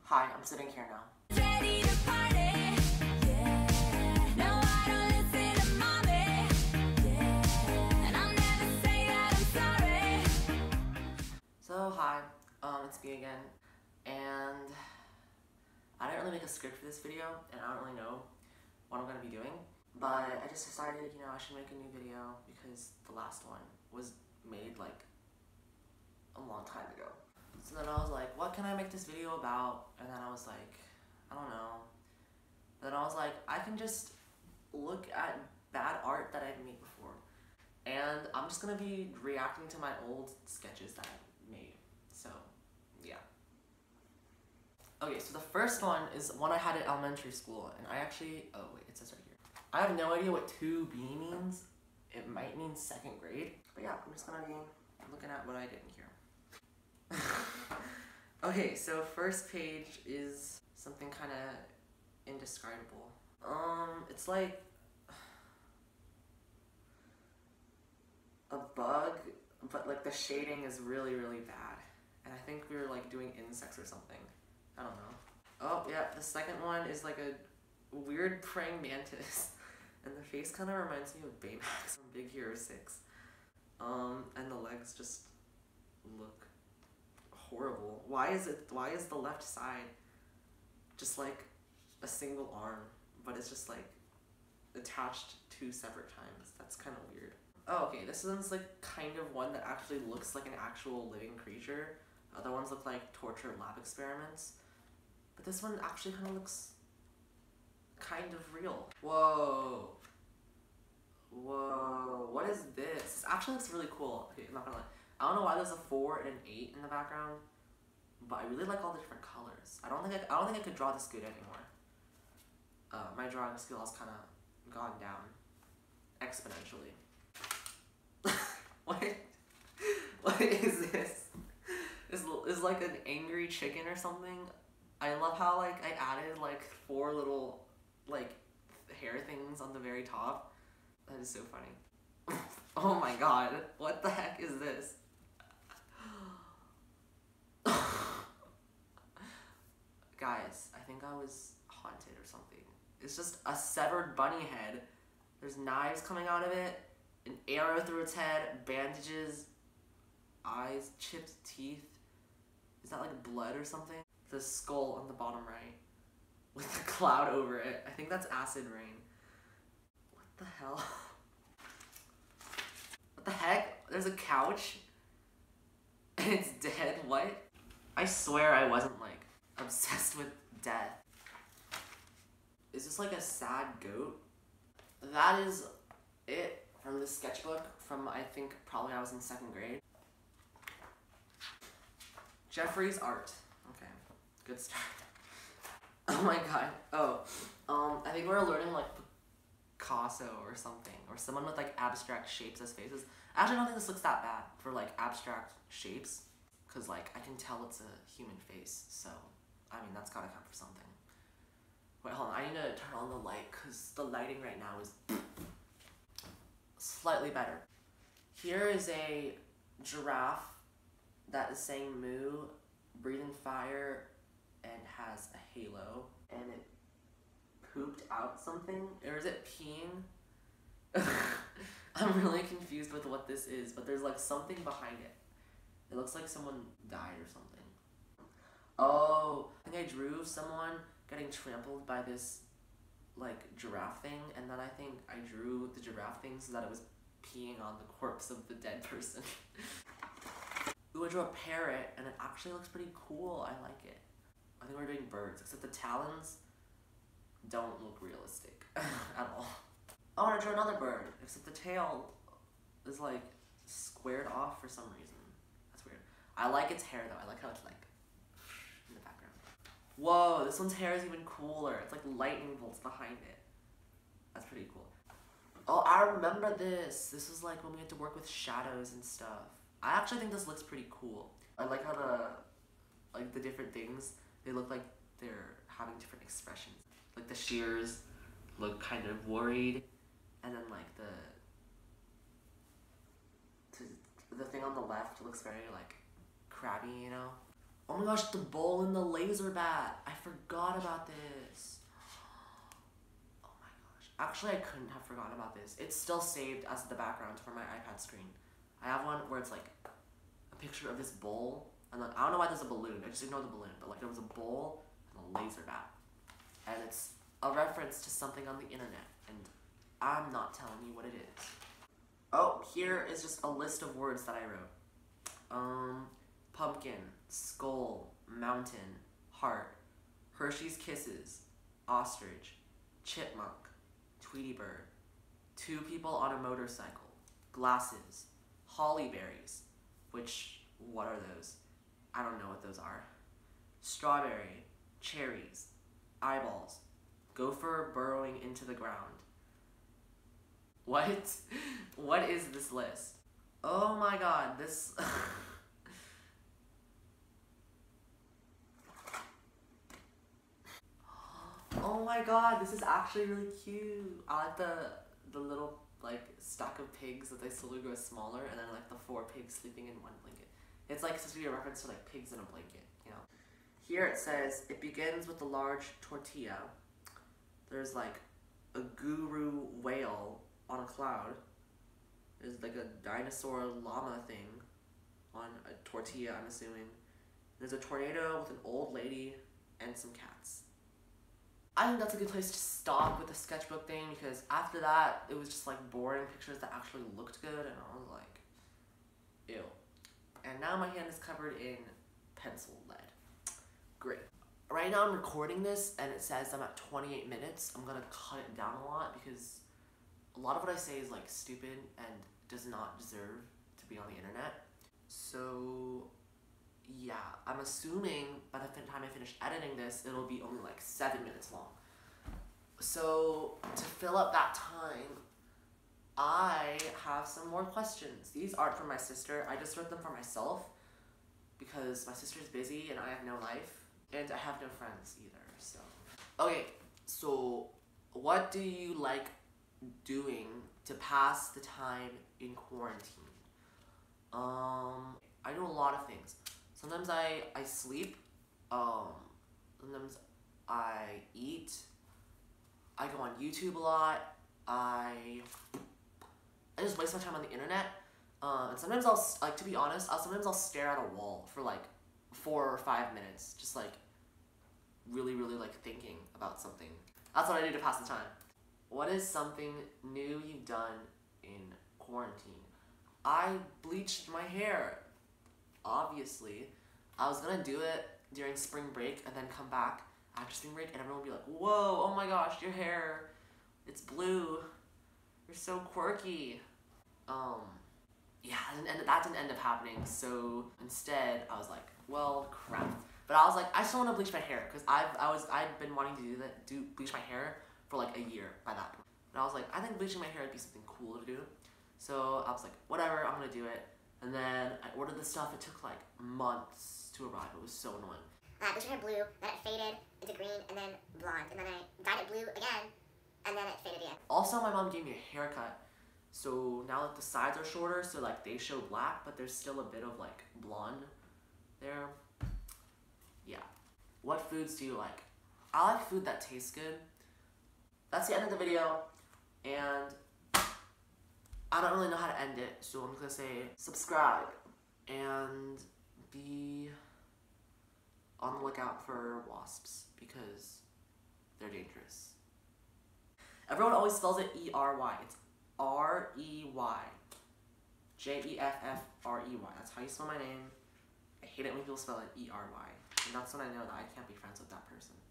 Hi, I'm sitting here now. Ready to party, yeah. No, I don't listen to mommy, yeah. And I'll never say that I'm sorry. So hi, it's me again, and I didn't really make a script for this video, and I don't really know what I'm gonna be doing, but I just decided, I should make a new video because the last one was made like a long time ago. So then I was like, what can I make this video about? And then I was like, I don't know. Then I was like, I can just look at bad art that I've made before. And I'm just gonna be reacting to my old sketches that I made. So, yeah. Okay, so the first one is one I had at elementary school, and I actually, oh wait, it says right here. I have no idea what 2B means. It might mean second grade. But yeah, I'm just gonna be looking at what I did in here. Okay, so first page is something kind of indescribable. It's like a bug, but like the shading is really, really bad. And I think we were like doing insects or something. I don't know. Oh, yeah, the second one is like a weird praying mantis. And the face kind of reminds me of Baymax from Big Hero 6. And the legs just look horrible. Why is the left side just like a single arm, but it's just like attached 2 separate times? That's kind of weird. Oh, okay, this one's like kind of one that actually looks like an actual living creature. Other ones look like tortured lab experiments. But this one actually kind of looks kind of real. Whoa. Whoa, what is this? This actually looks really cool. Okay, I'm not gonna lie. I don't know why there's a 4 and an 8 in the background, but I really like all the different colors. I don't think I could draw this good anymore. My drawing skill has kind of gone down exponentially. What is this? This is like an angry chicken or something. I love how like I added like 4 little like hair things on the very top. That is so funny. Oh my god, what the heck is this? Guys, I think I was haunted or something. It's just a severed bunny head. There's knives coming out of it, an arrow through its head, bandages, eyes, chipped teeth. Is that like blood or something? The skull on the bottom right with a cloud over it. I think that's acid rain. What the hell? What the heck? There's a couch and it's dead. What? I swear I wasn't like obsessed with death. Is this like a sad goat? That is it from this sketchbook from I think probably I was in 2nd grade. Jeffrey's art. Okay, good start. Oh my god. Oh, I think we're learning like Picasso or something, or someone with like abstract shapes as faces. Actually, I don't think this looks that bad for like abstract shapes, cause like I can tell it's a human face. So, I mean that's gotta count for something. Wait, hold on. I need to turn on the light, cause the lighting right now is slightly better. Here is a giraffe that is saying moo, breathing fire, and has a halo, and it pooped out something, or is it peeing? I'm really confused with what this is, but there's like something behind it. It looks like someone died or something. Oh, I think I drew someone getting trampled by this like giraffe thing, and then I think I drew the giraffe thing so that it was peeing on the corpse of the dead person. Ooh, I drew a parrot, and it actually looks pretty cool. I like it. I think we're doing birds, except the talons don't look realistic at all. Oh, I drew another bird, except the tail is like squared off for some reason. That's weird. I like its hair though. I like how it's like in the background. Whoa, this one's hair is even cooler. It's like lightning bolts behind it. That's pretty cool. Oh, I remember this. This was like when we had to work with shadows and stuff. I actually think this looks pretty cool. I like how the different things, they look like they're having different expressions. Like the shears look kind of worried, and then like the thing on the left looks very like crabby, you know? Oh my gosh, the bowl and the laser bat. I forgot about this. Oh my gosh. Actually, I couldn't have forgotten about this. It's still saved as the background for my iPad screen. I have one where it's like a picture of this bowl. And then, I don't know why there's a balloon. I just ignore the balloon. But like there was a bowl and a laser bat. And it's a reference to something on the internet. And I'm not telling you what it is. Oh, here is just a list of words that I wrote. Pumpkin, skull, mountain, heart, Hershey's Kisses, ostrich, chipmunk, Tweety bird, two people on a motorcycle, glasses, holly berries, which, what are those? I don't know what those are. Strawberry, cherries, eyeballs, gopher burrowing into the ground. What? What is this list? Oh my god, this... Oh my god, this is actually really cute. I like the little like stack of pigs that they slowly grow smaller, and then like the 4 pigs sleeping in one blanket. It's like supposed to be a reference to like pigs in a blanket, you know. Here it says, it begins with a large tortilla. There's like a guru whale on a cloud. There's like a dinosaur llama thing on a tortilla, I'm assuming. There's a tornado with an old lady and some cats. I think that's a good place to stop with the sketchbook thing, because after that, it was just like boring pictures that actually looked good, and I was like, ew. And now my hand is covered in pencil lead. Great. Right now I'm recording this, and it says I'm at 28 minutes. I'm gonna cut it down a lot, because a lot of what I say is like stupid and does not deserve to be on the internet. So yeah, I'm assuming by the time I finish editing this, it'll be only like 7 minutes long. So to fill up that time, I have some more questions. These aren't from my sister. I just wrote them for myself because my sister's busy and I have no life, and I have no friends either. So okay, so what do you like doing to pass the time in quarantine? I do a lot of things. Sometimes I sleep, sometimes I eat, I go on YouTube a lot, I just waste my time on the internet, and sometimes to be honest, sometimes I'll stare at a wall for like 4 or 5 minutes, just like really like thinking about something. That's what I do to pass the time. What is something new you've done in quarantine? I bleached my hair. Obviously, I was gonna do it during spring break and then come back after spring break and everyone would be like, whoa, oh my gosh, your hair, it's blue, you're so quirky. Yeah, that didn't end up happening, so instead I was like, well, crap. But I was like, I still want to bleach my hair, because I'd been wanting to bleach my hair for like a year by that point. And I was like, I think bleaching my hair would be something cool to do. So I was like, whatever, I'm gonna do it. And then I ordered the stuff. It took like months to arrive. It was so annoying. I bleached my hair blue, then it faded into green, and then blonde. And then I dyed it blue again, and then it faded again. Also, my mom gave me a haircut. So now like the sides are shorter, so like they show black, but there's still a bit of like blonde there. Yeah. What foods do you like? I like food that tastes good. That's the end of the video, and I don't really know how to end it, so I'm just gonna say subscribe and be on the lookout for wasps because they're dangerous. Everyone always spells it E-R-Y. It's R-E-Y. Jeffrey. That's how you spell my name. I hate it when people spell it E-R-Y. And that's when I know that I can't be friends with that person.